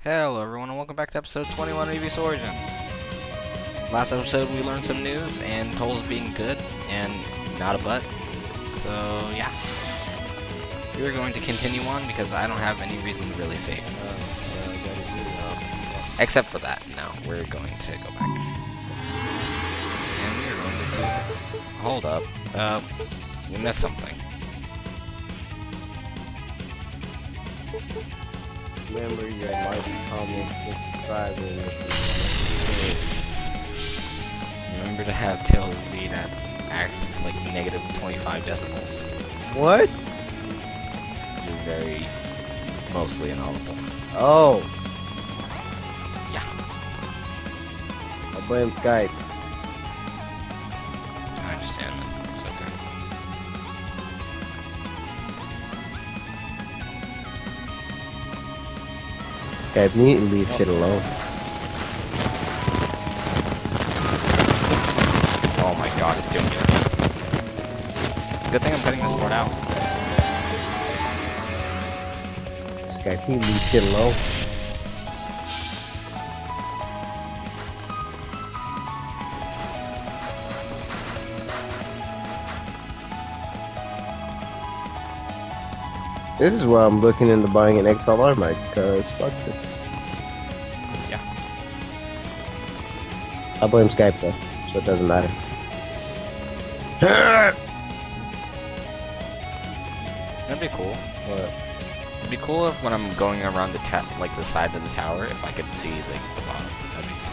Hello everyone and welcome back to episode 21 of Eevee Origins. Last episode we learned some news and Toll's being good and not a butt. So yeah. We're going to continue on because I don't have any reason to really save. Except for that. No, we're going to go back. And we're going to see. Hold up. We missed something. Remember your likes, comments, subscribe, and Remember to have Till read at like negative 25 decibels. what? You're very mostly inaudible. Oh, Yeah. I blame Skype. I understand that. It's okay. Skype need to leave shit alone. Oh my god, it's doing it. Good thing I'm cutting this part out. Skype need to leave shit alone. This is why I'm looking into buying an XLR mic, because fuck this. Yeah. I blame Skype though, so it doesn't matter. That'd be cool. What? It'd be cool if when I'm going around the the side of the tower, if I could see like the bottom. That'd be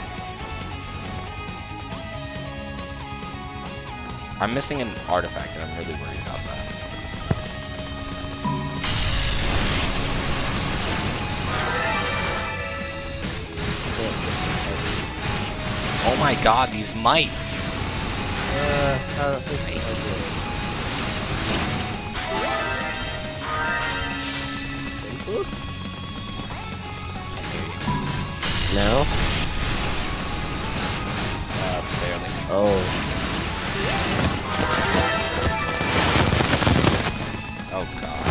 sweet. I'm missing an artifact, and I'm really worried about that. Oh my god, these mites! No? Barely. Oh. Oh god.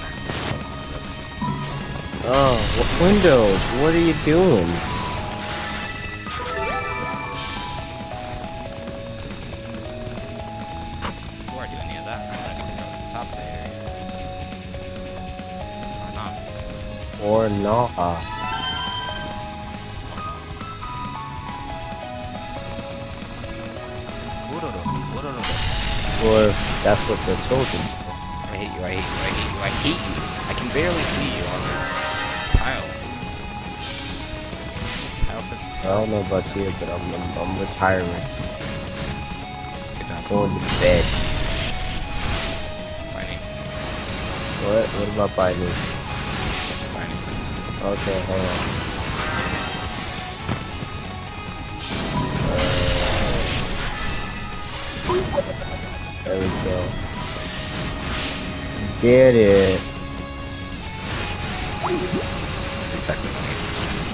Oh, Windows, what are you doing? Before I do any of that, I want to go to the top of the area. Or not. Or not? Or that's what the children do. I hate you, I hate you, I hate you, I hate you! I can barely see you on this tile. Tile says I don't know about you, but I'm retiring. Good job. Going to bed. Mining. What? What about buying me? Mining. Okay, hold on. There we go. Get it. That's exactly what I need.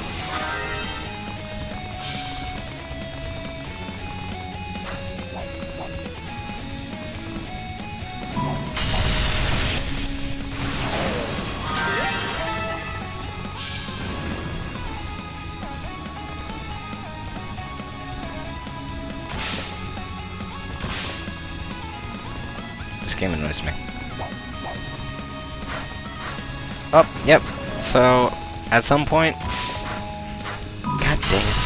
This game annoys me. Oh, yep. So, at some point... God dang it.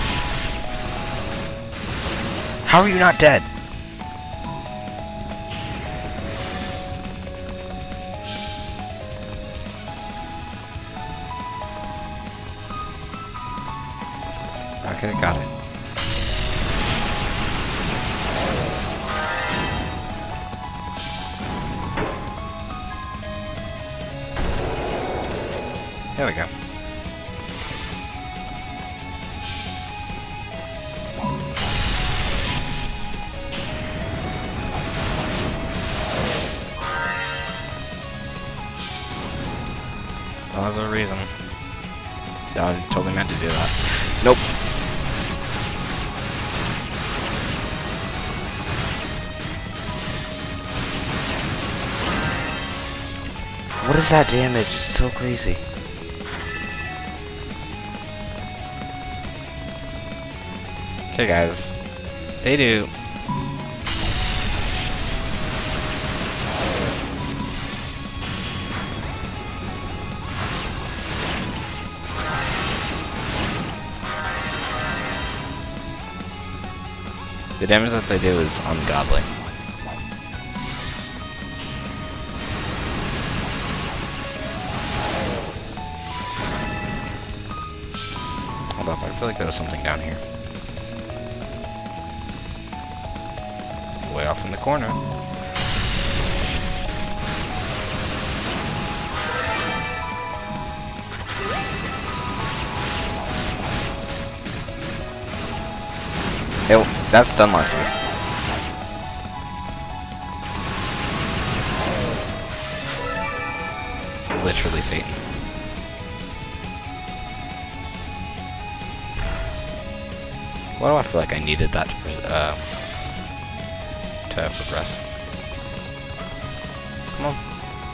How are you not dead? Okay, got it. There we go. That was a reason. I totally meant to do that. Nope. What is that damage? It's so crazy. Okay, guys. They do. The damage that they do is ungodly. Hold up, I feel like there was something down here. Way off in the corner. Hey, that stun locked me. Literally Satan. Why do I feel like I needed that to progress? Come on.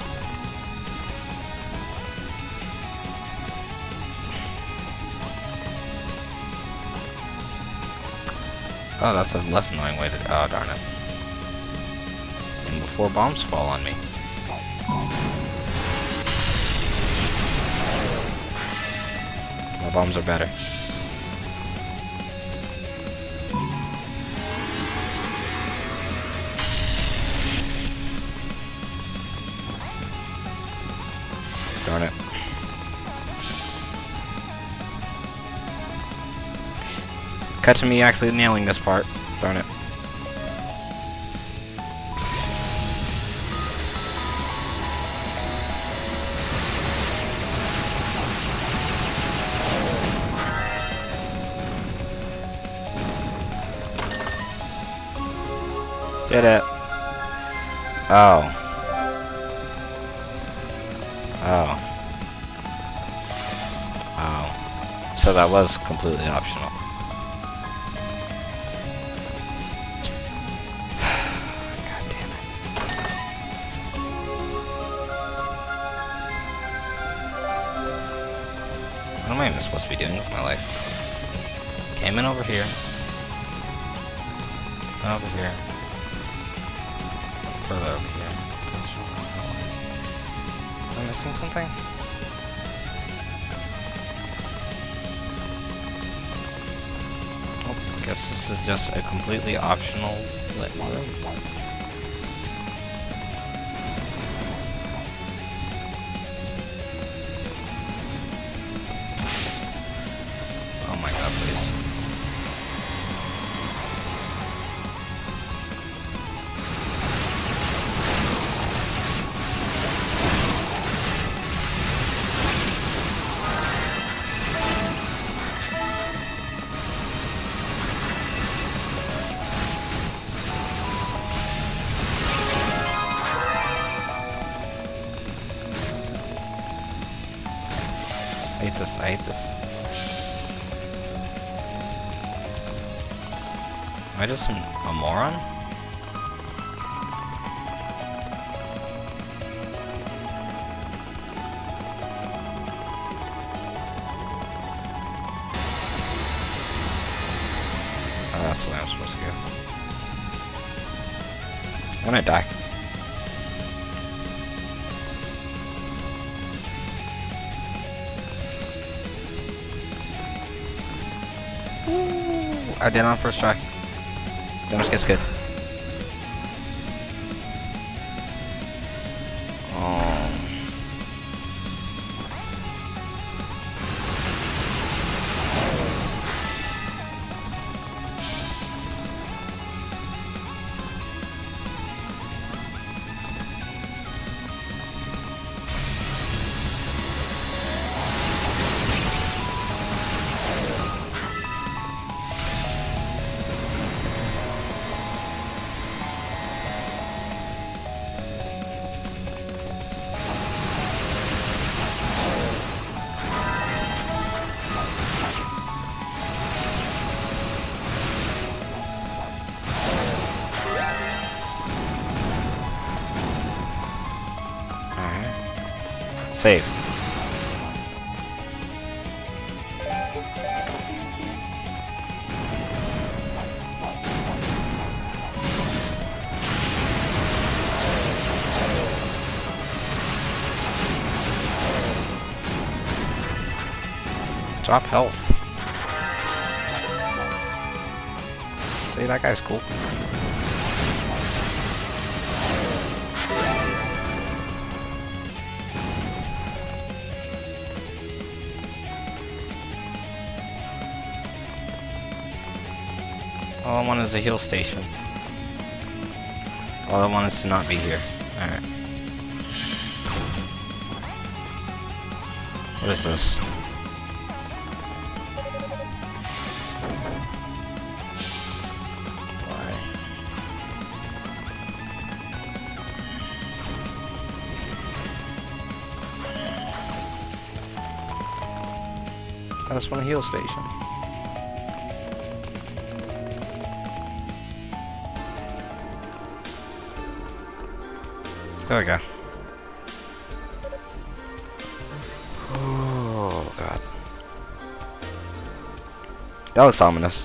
Oh, that's a less annoying way to... Oh, darn it. And before bombs fall on me. My bombs are better. Darn it. Cut to me actually nailing this part. Darn it. Did it. Oh. Oh. Oh. So that was completely optional. God damn it. What am I even supposed to be doing with my life? Came in over here. Over here. Further over here. Am I missing something? Oh, I guess this is just a completely optional lit room. Oh my god, please. I hate this. Am I just a moron? Oh, that's the way I'm supposed to go. I'm gonna die. I did on first try. Xanos gets good. Oh. Save. Drop health. See, that guy's cool. All I want is a heal station. All I want is to not be here. Alright. What is this? Why? I just want a heal station. There we go. Oh, God. That looks ominous.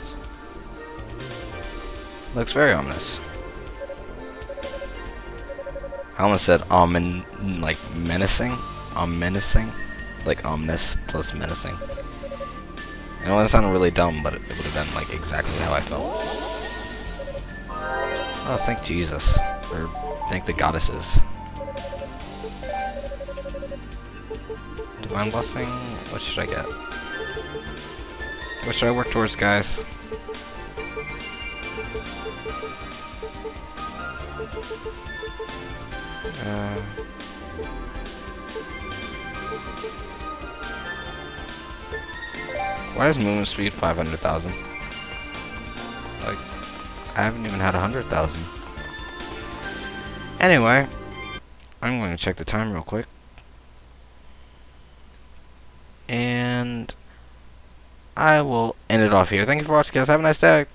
Looks very ominous. I almost said like menacing. Menacing. Like ominous plus menacing. And it would have sounded really dumb, but it would have been like exactly how I felt. Oh, thank Jesus. Or thank the goddesses. Divine Blessing? What should I get? What should I work towards, guys? Why is movement speed 500,000? Like, I haven't even had 100,000. Anyway, I'm going to check the time real quick. And I will end it off here. Thank you for watching, guys. Have a nice day.